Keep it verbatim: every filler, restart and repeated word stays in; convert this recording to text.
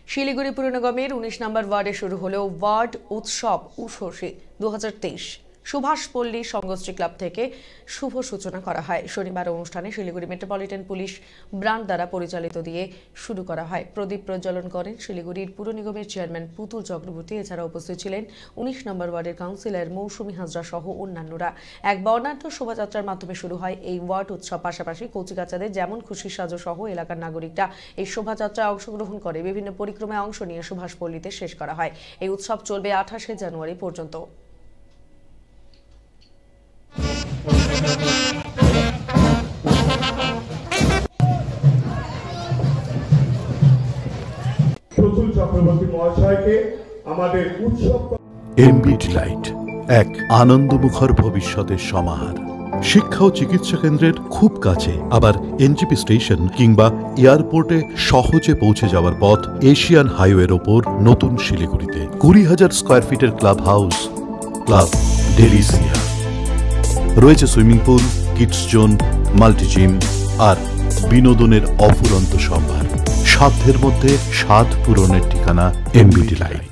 শিলিগুড়ি পুর নিগমের উনিশ নম্বর ওয়ার্ডে শুরু হলো ওয়ার্ড উৎসব উষসী দু হাজার তেইশ। সুভাষ পল্লী সঙ্গশ্রী ক্লাব থেকে শুভ সূচনা করা হয়। শনিবার অনুষ্ঠানে শিলিগুড়ি মেট্রোপলিটন পুলিশ ব্রাঞ্চ দ্বারা পরিচালিত দিয়ে শুরু করা হয়। প্রদীপ প্রজ্বলন করেন শিলিগুড়ির পুর নিগমের চেয়ারম্যান পুতুল চক্রবর্তী। এছাড়া উপস্থিত ছিলেন উনিশ নম্বর ওয়ার্ডের কাউন্সিলর মৌসুমী হাজরা সহ অন্যান্যরা। এক বর্ণাঢ্য শোভাযাত্রার মাধ্যমে শুরু হয় এই ওয়ার্ড উৎসব। পাশাপাশি কচিকাচাদের যেমন খুশি সাজো সহ এলাকার নাগরিকরা এই শোভাযাত্রায় অংশগ্রহণ করে বিভিন্ন পরিক্রমায় অংশ নিয়ে সুভাষ পল্লীতে শেষ করা হয়। এই উৎসব চলবে আঠাশে জানুয়ারি পর্যন্ত। পুতুল চক্রবর্তী মহাশয়কে আমাদের উৎসব এমবিটি লাইট এক আনন্দমুখর ভবিষ্যতের সমাহার। শিক্ষা ও চিকিৎসা কেন্দ্রের খুব কাছে, আবার এনজিপি স্টেশন কিংবা এয়ারপোর্টে সহজে পৌঁছে যাওয়ার পথ এশিয়ান হাইওয়ের ওপর নতুন শিলিগুড়িতে কুড়ি হাজার স্কোয়ার ফিটের ক্লাব হাউস, ক্লাব ডেলিসিয়া রয়েছে, swimming pool, kids zone, multi gym আর বিনোদনের অফুরন্ত সম্ভার। সাধ্যের মধ্যে স্বাদ পূরণের ঠিকানা এমবিটি লাইট।